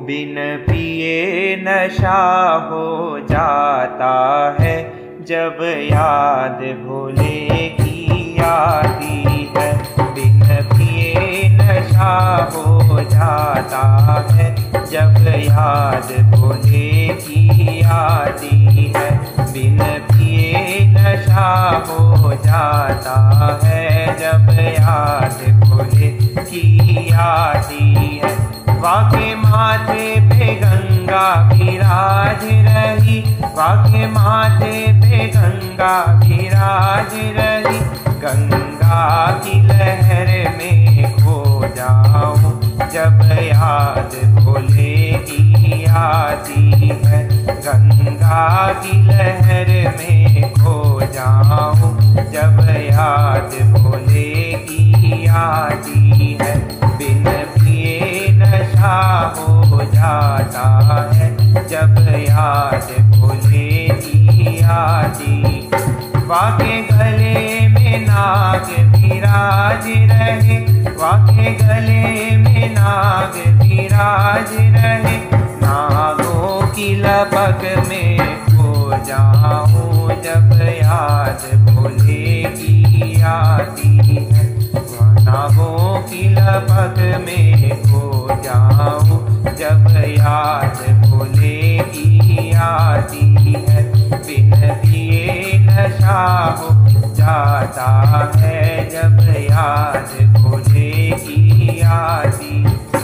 बिन पिए नशा हो जाता है, जब याद भोले की आती है। बिन पिए नशा हो जाता है, जब याद भोले की आती है। बिन पिए नशा हो जाता है, जब याद भोले की आती है। वाके माथे पे गंगा विराज रही, वाके माथे पे गंगा विराज रही। गंगा की लहर में खो जाऊं, जब याद भोले की आती है। गंगा की लहर में खो जाऊं, जब याद भोले की आती है। बिन पिए नशा हो जाता है, जब याद भोले की आती। वाके गले में नाग विराज रहे, वाके गले में नाग विराज रहे। नागों की लपक में खो जाऊं, जब याद भोले की आती है। नागों की लपक में खो जाऊं, जब याद भोले की आती है। बिन पिए नशा हो जाता है, जब याद भोले की आती।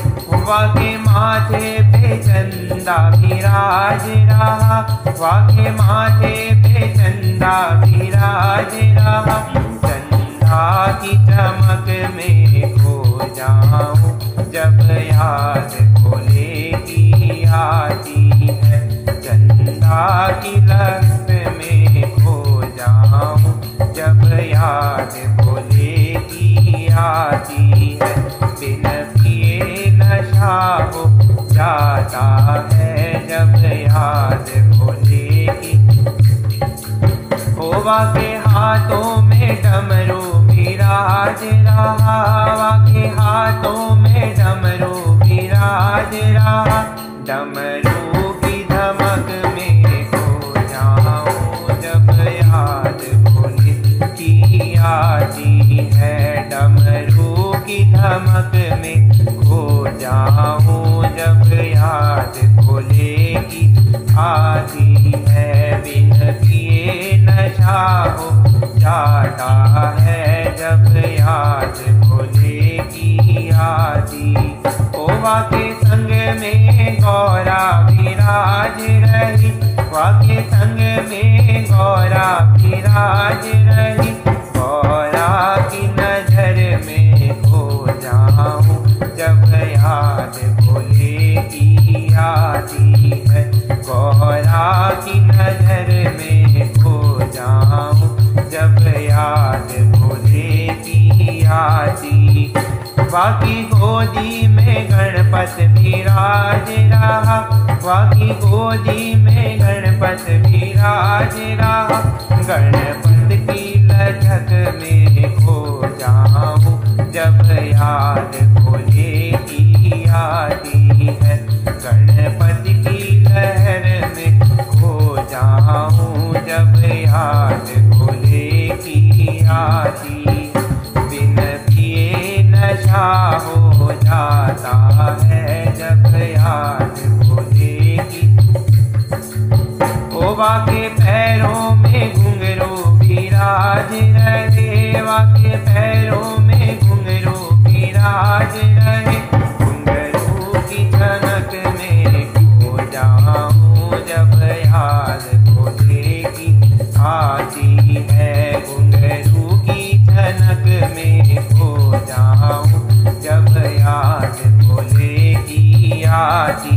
वाके माथे पे चंदा विराज रहा, वाके माथे पे चंदा विराज रहा। चंदा की चमक में खो जाऊं, जब याद भोले की आती है। चंदा की लहर में खो जाऊं, जब याद भोले की आती है। बिन पिए नशा हो जाता है, जब याद भोले की। होवा के हाथों में डमरू विराज रहा, वाके हाथों में डमरू विराज रहा। डमरू की धमक में खो जाऊं, जब याद भोले की आती है। डमरू की धमक में खो जाऊं, जब याद भोले की आती है। बिन पिए नशा हो जाता है, जब याद भोले की आती। ओवा के संग में गौरा विराज रही, वाके संग में गौरा विराज रही। गौरा की नजर में खो जाऊं, जब याद भोले की आती है। गौरा की नजर में खो जाऊं, जब याद भोले की आती। वाकी गोदी में गणपत विराज रहा, वाकी गोदी में गणपत विराज रहा। गणपत की लचक में खो जाऊं, जब याद भोले की आती है। गणपत की लहर में खो जाऊं, जब याद भोले की आती। बिन पिए नशा हो जाता है, जब याद भोले की। ओवा के पैरों में घुंघरू विराज रहे, वाके पैरों में घुंघरू विराज रहे। घुंघरू की झनक में खो जाऊं, जब याद भोले की आती है। घुंघरू की झनक में खो जाऊं, जब याद भोले की आती